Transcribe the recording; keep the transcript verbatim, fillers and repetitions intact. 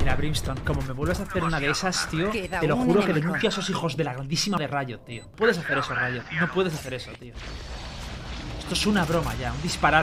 Mira, Brimstone, como me vuelves a hacer una de esas, tío, te lo juro que denuncio a esos hijos de la grandísima de Riot, tío. Puedes hacer eso, Riot. No puedes hacer eso, tío. Esto es una broma ya, un disparate.